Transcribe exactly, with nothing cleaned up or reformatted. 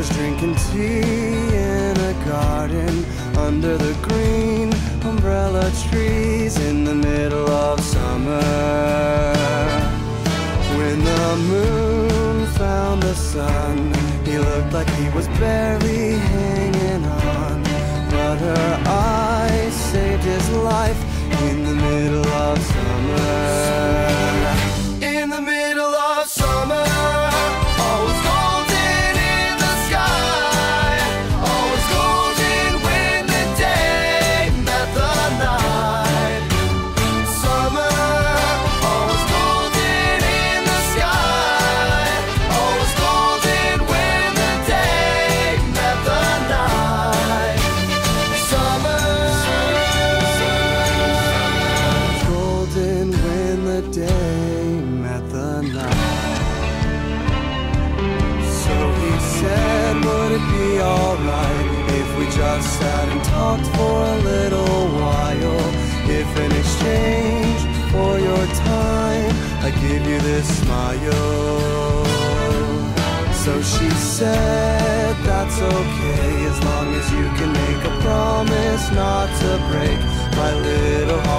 was drinking tea in a garden under the green umbrella trees in the middle of summer. When the moon found the sun, he looked like he was barely hanging on, but her eyes saved his life in the middle of summer. In the middle of summer, all was golden in the sky, all was golden when the day met the night. Summer, all was golden in the sky, all was golden when the day met the night. Summer, golden when the day met the night. So he said, would it be alright if we just sat and talked for a little while? If in exchange for your time, I give you this smile. So she said, that's okay, as long as you can make a promise not to break my little heart.